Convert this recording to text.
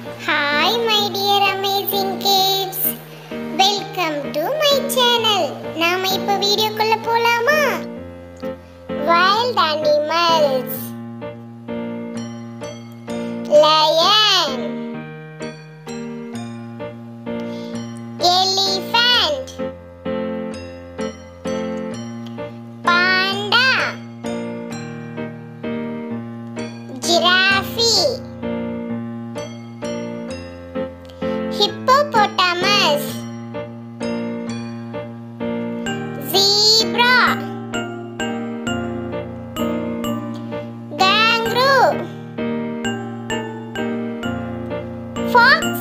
Hi my dear amazing kids. Welcome to my channel. நாம இப்ப வீடியோக்குள்ள போலாமா? Wild animals. Lion. Elephant. Panda. Giraffe. Hippopotamus, zebra, kangaroo, fox,